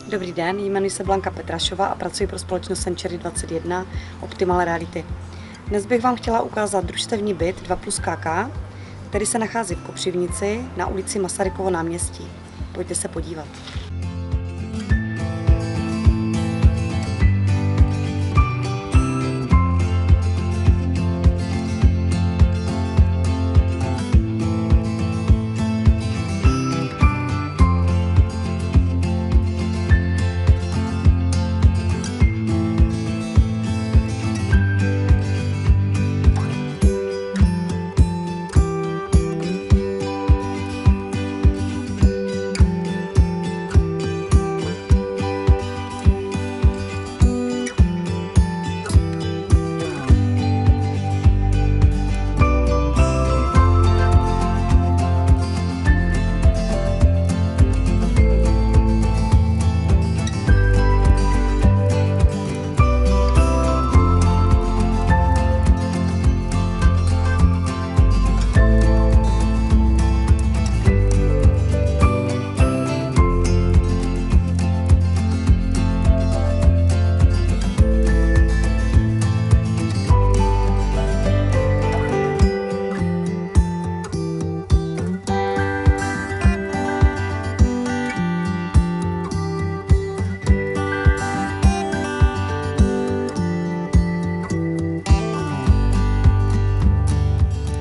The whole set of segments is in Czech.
Dobrý den, jmenuji se Blanka Petrašová a pracuji pro společnost Century 21 Optimal Reality. Dnes bych vám chtěla ukázat družstevní byt 2+KK, který se nachází v Kopřivnici na ulici Masarykovo náměstí. Pojďte se podívat.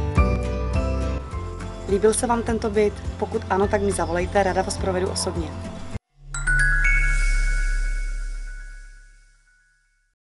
Líbil se vám tento byt? Pokud ano, tak mi zavolejte, ráda vás provedu osobně.